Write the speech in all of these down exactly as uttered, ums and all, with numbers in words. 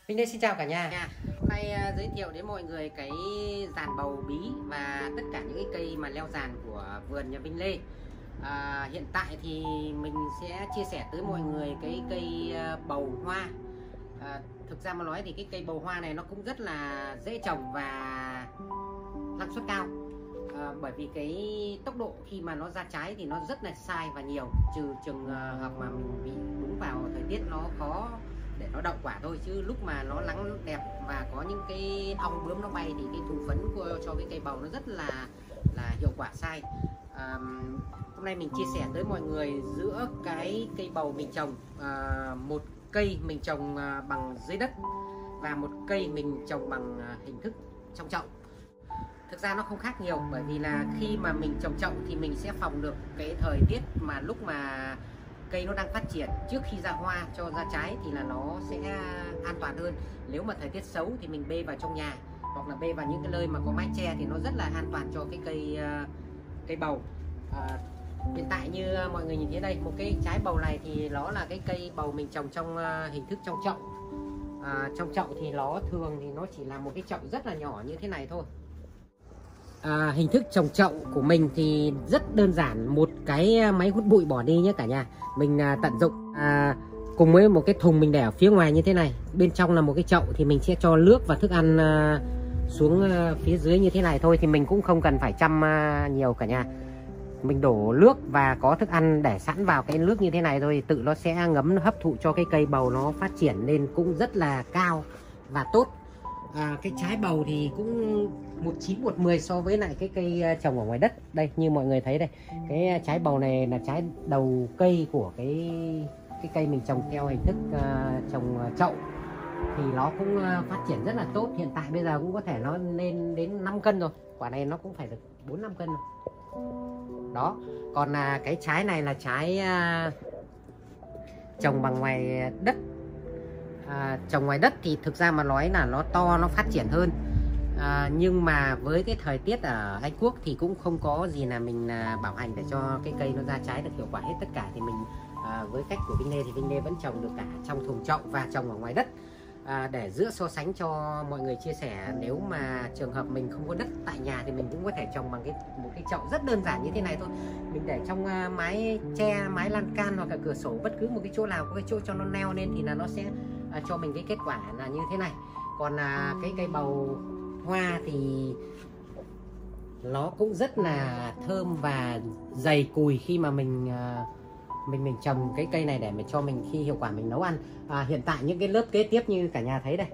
Minh đây xin chào cả nhà. nhà hôm nay uh, giới thiệu đến mọi người cái giàn bầu bí và tất cả những cái cây mà leo giàn của vườn nhà Vinh Lê. À, hiện tại thì mình sẽ chia sẻ tới mọi người cái cây uh, bầu hoa. À, thực ra mà nói thì cái cây bầu hoa này nó cũng rất là dễ trồng và năng suất cao. À, bởi vì cái tốc độ khi mà nó ra trái thì nó rất là sai và nhiều, trừ trường hợp mà mình bị đúng vào thời tiết nó khó để nó đậu quả thôi, chứ lúc mà nó nắng đẹp và có những cái ong bướm nó bay thì cái thụ phấn của, cho cái cây bầu nó rất là là hiệu quả sai. À, hôm nay mình chia sẻ tới mọi người giữa cái cây bầu mình trồng, à, một cây mình trồng bằng dưới đất và một cây mình trồng bằng hình thức trong chậu. Thực ra nó không khác nhiều, bởi vì là khi mà mình trồng chậu thì mình sẽ phòng được cái thời tiết mà lúc mà cây nó đang phát triển, trước khi ra hoa cho ra trái thì là nó sẽ an toàn hơn. Nếu mà thời tiết xấu thì mình bê vào trong nhà hoặc là bê vào những cái nơi mà có mái che thì nó rất là an toàn cho cái cây cây bầu. À, hiện tại như mọi người nhìn thấy đây, một cái trái bầu này thì nó là cái cây bầu mình trồng trong hình thức trong chậu. À, trong chậu thì nó thường thì nó chỉ là một cái chậu rất là nhỏ như thế này thôi. À, hình thức trồng chậu của mình thì rất đơn giản, một cái máy hút bụi bỏ đi nhé cả nhà. Mình à, tận dụng à, cùng với một cái thùng mình để ở phía ngoài như thế này, bên trong là một cái chậu thì mình sẽ cho nước và thức ăn à, xuống à, phía dưới như thế này thôi, thì mình cũng không cần phải chăm à, nhiều cả nhà. Mình đổ nước và có thức ăn để sẵn vào cái nước như thế này thôi, tự nó sẽ ngấm hấp thụ cho cái cây bầu nó phát triển lên cũng rất là cao và tốt. À, cái trái bầu thì cũng một chín một mười so với lại cái cây trồng ở ngoài đất. Đây như mọi người thấy đây, cái trái bầu này là trái đầu cây của cái cái cây mình trồng theo hình thức uh, trồng chậu, thì nó cũng uh, phát triển rất là tốt. Hiện tại bây giờ cũng có thể nó lên đến năm cân rồi, quả này nó cũng phải được bốn năm cân rồi đó. Còn uh, cái trái này là trái uh, trồng bằng ngoài đất. À, trồng ngoài đất thì thực ra mà nói là nó to, nó phát triển hơn, à, nhưng mà với cái thời tiết ở Anh Quốc thì cũng không có gì là mình à, bảo hành để cho cái cây nó ra trái được hiệu quả hết. Tất cả thì mình à, với cách của Vinh Lê thì Vinh Lê vẫn trồng được cả trong thùng chậu và trồng ở ngoài đất. À, để giữa so sánh cho mọi người chia sẻ, nếu mà trường hợp mình không có đất tại nhà thì mình cũng có thể trồng bằng cái một cái chậu rất đơn giản như thế này thôi. Mình để trong uh, mái che, mái lan can hoặc là cửa sổ, bất cứ một cái chỗ nào có cái chỗ cho nó neo lên thì là nó sẽ uh, cho mình cái kết quả là như thế này. Còn uh, cái cây bầu hoa thì nó cũng rất là thơm và dày cùi khi mà mình uh, mình mình trồng cái cây này để mà cho mình khi hiệu quả mình nấu ăn. À, hiện tại những cái lớp kế tiếp như cả nhà thấy đây,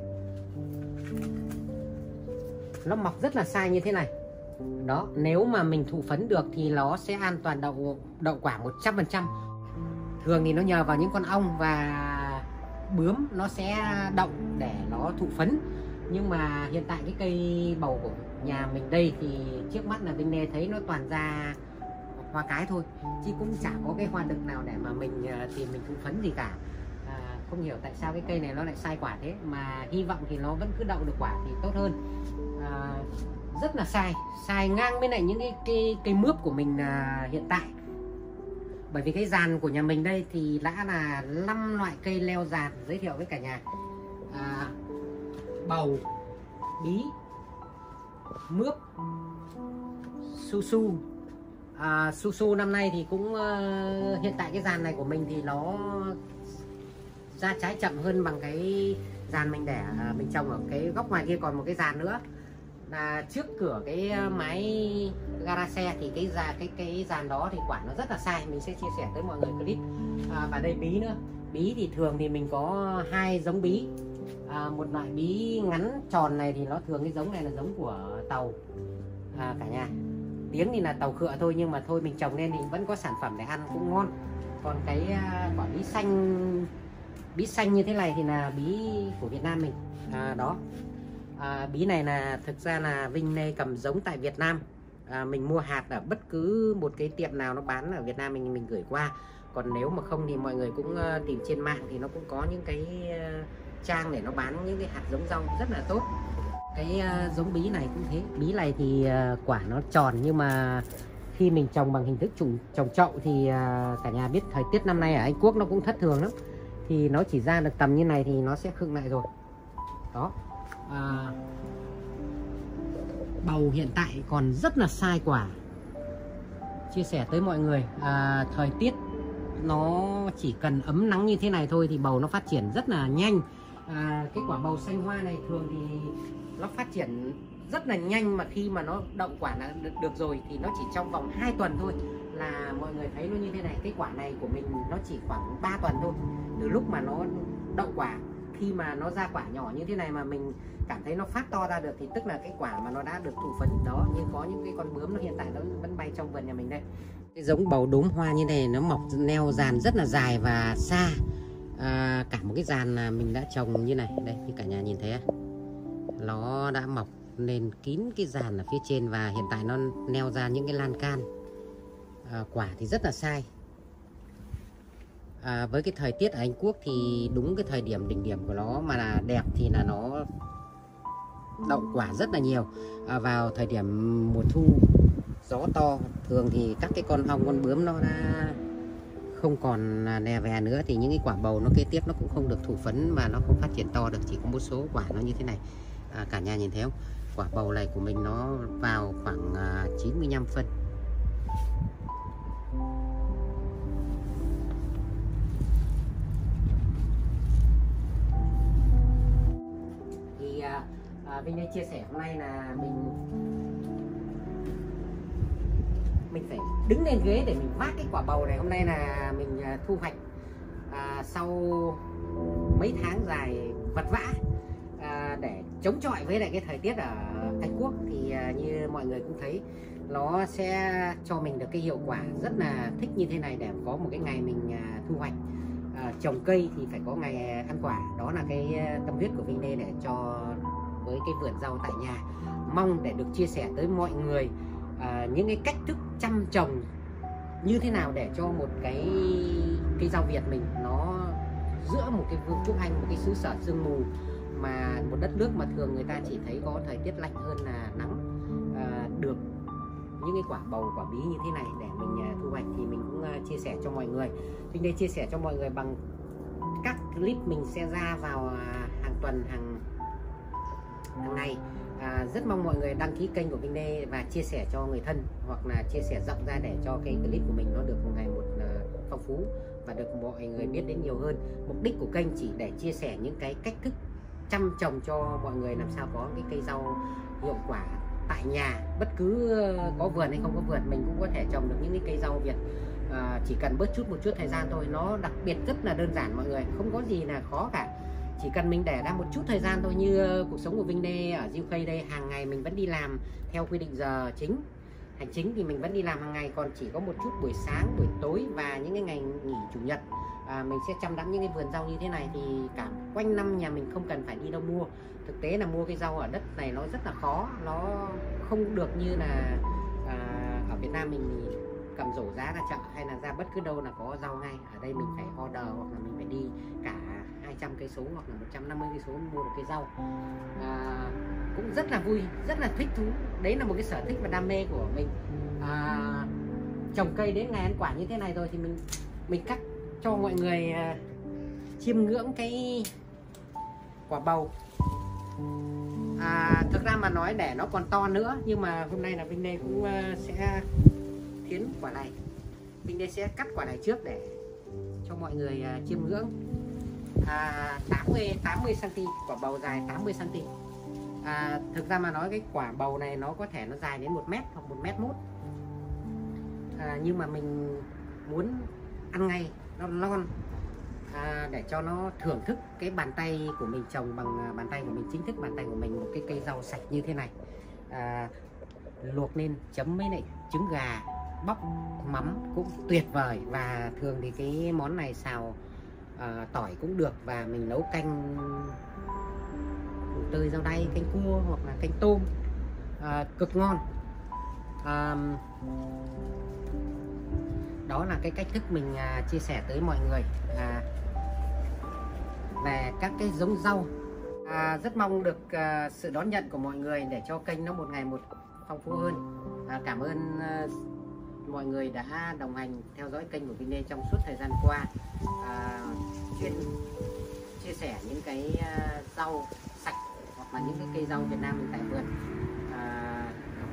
nó mọc rất là sai như thế này đó. Nếu mà mình thụ phấn được thì nó sẽ an toàn đậu đậu quả một trăm phần trăm. Thường thì nó nhờ vào những con ong và bướm nó sẽ đậu để nó thụ phấn, nhưng mà hiện tại cái cây bầu của nhà mình đây thì trước mắt là Vinh Lê thấy nó toàn ra hoa cái thôi, chứ cũng chả có cái hoa đực nào để mà mình tìm mình thụ phấn gì cả. À, không hiểu tại sao cái cây này nó lại sai quả thế, mà hy vọng thì nó vẫn cứ đậu được quả thì tốt hơn. À, rất là sai sai ngang với lại những cái cây cây mướp của mình à, hiện tại. Bởi vì cái giàn của nhà mình đây thì đã là năm loại cây leo giàn giới thiệu với cả nhà. À, bầu, bí, mướp, su su. À, su su năm nay thì cũng uh, hiện tại cái giàn này của mình thì nó ra trái chậm hơn bằng cái giàn mình để uh, mình trồng ở cái góc ngoài kia. Còn một cái giàn nữa là trước cửa cái mái gara xe thì cái giàn cái cái giàn đó thì quả nó rất là sai, mình sẽ chia sẻ tới mọi người clip. À, và đây bí nữa. Bí thì thường thì mình có hai giống bí. À, một loại bí ngắn tròn này thì nó thường cái giống này là giống của tàu à, cả nhà. Tiếng thì là tàu khựa thôi, nhưng mà thôi mình trồng lên thì vẫn có sản phẩm để ăn cũng ngon. Còn cái quả bí xanh bí xanh như thế này thì là bí của Việt Nam mình à, đó. À, bí này là thực ra là Vinh Lê cầm giống tại Việt Nam. À, mình mua hạt ở bất cứ một cái tiệm nào nó bán ở Việt Nam mình mình gửi qua. Còn nếu mà không thì mọi người cũng uh, tìm trên mạng thì nó cũng có những cái uh, trang để nó bán những cái hạt giống rau rất là tốt. Cái uh, giống bí này cũng thế. Bí này thì uh, quả nó tròn, nhưng mà khi mình trồng bằng hình thức trồng, trồng chậu thì uh, cả nhà biết thời tiết năm nay ở Anh Quốc nó cũng thất thường lắm. Thì nó chỉ ra được tầm như này thì nó sẽ khựng lại rồi. Đó, à, bầu hiện tại còn rất là sai quả. Chia sẻ tới mọi người, à, thời tiết nó chỉ cần ấm nắng như thế này thôi thì bầu nó phát triển rất là nhanh. À, cái quả bầu xanh hoa này thường thì nó phát triển rất là nhanh, mà khi mà nó đậu quả là được, được rồi thì nó chỉ trong vòng hai tuần thôi là mọi người thấy nó như thế này. Cái quả này của mình nó chỉ khoảng ba tuần thôi, từ lúc mà nó đậu quả, khi mà nó ra quả nhỏ như thế này mà mình cảm thấy nó phát to ra được thì tức là cái quả mà nó đã được thụ phấn đó. Nhưng có những cái con bướm nó hiện tại nó vẫn bay trong vườn nhà mình đây. Cái giống bầu đốm hoa như này nó mọc neo dàn rất là dài và xa. À, cả một cái dàn là mình đã trồng như này đây, như cả nhà nhìn thấy, nó đã mọc lên kín cái dàn ở phía trên và hiện tại nó neo ra những cái lan can. À, quả thì rất là sai. À, với cái thời tiết ở Anh Quốc thì đúng cái thời điểm đỉnh điểm của nó mà là đẹp thì là nó đậu quả rất là nhiều. À, vào thời điểm mùa thu gió to thường thì các cái con ong con bướm nó đã không còn nè vè nữa thì những cái quả bầu nó kế tiếp nó cũng không được thụ phấn và nó không phát triển to được, chỉ có một số quả nó như thế này. À, cả nhà nhìn thấy không, quả bầu này của mình nó vào khoảng à, chín mươi lăm phân. Thì à, à, Vinh đây chia sẻ hôm nay là mình mình phải đứng lên ghế để mình vác cái quả bầu này. Hôm nay là mình à, thu hoạch à, sau mấy tháng dài vật vã à, để chống chọi với lại cái thời tiết ở Anh Quốc thì à, như mọi người cũng thấy nó sẽ cho mình được cái hiệu quả rất là thích như thế này. Để có một cái ngày mình à, thu hoạch à, trồng cây thì phải có ngày ăn quả. Đó là cái tâm huyết của Vinh đây để cho với cái vườn rau tại nhà. Mong để được chia sẻ tới mọi người à, những cái cách thức chăm trồng như thế nào để cho một cái cây rau Việt mình nó giữa một cái vương quốc Anh, một cái xứ sở sương mù, mà một đất nước mà thường người ta chỉ thấy có thời tiết lạnh hơn là nắng, à, được những cái quả bầu quả bí như thế này để mình à, thu hoạch thì mình cũng à, chia sẻ cho mọi người. Mình đây chia sẻ cho mọi người bằng các clip mình sẽ ra vào à, hàng tuần, hàng hàng ngày. À, rất mong mọi người đăng ký kênh của Vinh Lê và chia sẻ cho người thân, hoặc là chia sẻ rộng ra để cho cái clip của mình nó được ngày một uh, phong phú và được mọi người biết đến nhiều hơn. Mục đích của kênh chỉ để chia sẻ những cái cách thức chăm trồng cho mọi người làm sao có cái cây rau hiệu quả tại nhà. Bất cứ có vườn hay không có vườn mình cũng có thể trồng được những cái cây rau Việt. À, chỉ cần bớt chút một chút thời gian thôi. Nó đặc biệt rất là đơn giản mọi người, không có gì là khó cả. Chỉ cần mình để ra một chút thời gian thôi. Như uh, cuộc sống của Vinh Lê ở u ca đây, hàng ngày mình vẫn đi làm theo quy định giờ chính hành chính thì mình vẫn đi làm hàng ngày, còn chỉ có một chút buổi sáng, buổi tối và những cái ngày nghỉ chủ nhật à, mình sẽ chăm đắm những cái vườn rau như thế này. Thì cả quanh năm nhà mình không cần phải đi đâu mua. Thực tế là mua cái rau ở đất này nó rất là khó, nó không được như là à, ở Việt Nam mình cầm rổ giá ra chợ hay là ra bất cứ đâu là có rau ngay. Ở đây mình phải order hoặc là mình phải đi cả hai trăm cây số hoặc là một trăm năm mươi cây số mua được cái rau. À, cũng rất là vui, rất là thích thú. Đấy là một cái sở thích và đam mê của mình. À, trồng cây đến ngày ăn quả như thế này rồi thì mình mình cắt cho mọi người uh, chiêm ngưỡng cái quả bầu. À, thực ra mà nói để nó còn to nữa, nhưng mà hôm nay là Vinh Lê cũng uh, sẽ thiến quả này. Vinh Lê sẽ cắt quả này trước để cho mọi người uh, chiêm ngưỡng. À, tám mươi xăng ti mét, quả bầu dài tám mươi xăng ti mét. À, thực ra mà nói cái quả bầu này nó có thể nó dài đến một mét hoặc một mét mốt. À, nhưng mà mình muốn ăn ngay nó non, à, để cho nó thưởng thức cái bàn tay của mình trồng bằng bàn tay của mình, chính thức bàn tay của mình, một cái cây rau sạch như thế này. À, luộc lên chấm với lại trứng gà bóc mắm cũng tuyệt vời. Và thường thì cái món này xào à, tỏi cũng được, và mình nấu canh tơi rau đay, canh cua hoặc là canh tôm à, cực ngon. À, đó là cái cách thức mình à, chia sẻ tới mọi người à, về các cái giống rau. À, rất mong được à, sự đón nhận của mọi người để cho kênh nó một ngày một phong phú hơn. À, cảm ơn à, mọi người đã đồng hành theo dõi kênh của Vinh Lê trong suốt thời gian qua. À, chuyên chia sẻ những cái à, rau sạch và những cái cây rau Việt Nam mình tại vườn. à,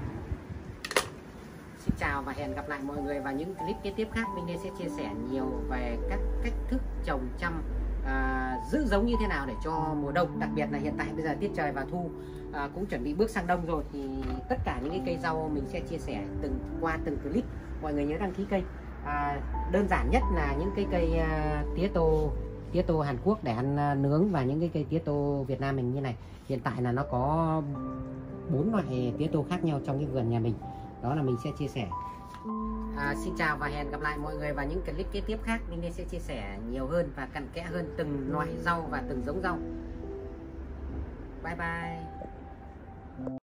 Xin chào và hẹn gặp lại mọi người vào những clip kế tiếp khác. Mình sẽ chia sẻ nhiều về các cách thức trồng chăm à, giữ giống như thế nào để cho mùa đông. Đặc biệt là hiện tại bây giờ tiết trời vào thu, à, cũng chuẩn bị bước sang đông rồi, thì tất cả những cái cây rau mình sẽ chia sẻ từng qua từng clip. Mọi người nhớ đăng ký kênh. à, Đơn giản nhất là những cái cây à, tía tô tía tô Hàn Quốc để ăn à, nướng, và những cái cây tía tô Việt Nam mình như này. Hiện tại là nó có bốn loại tía tô khác nhau trong cái vườn nhà mình, đó là mình sẽ chia sẻ. À, xin chào và hẹn gặp lại mọi người vào những clip kế tiếp khác. Mình sẽ chia sẻ nhiều hơn và cặn kẽ hơn từng loại rau và từng giống rau. Bye bye.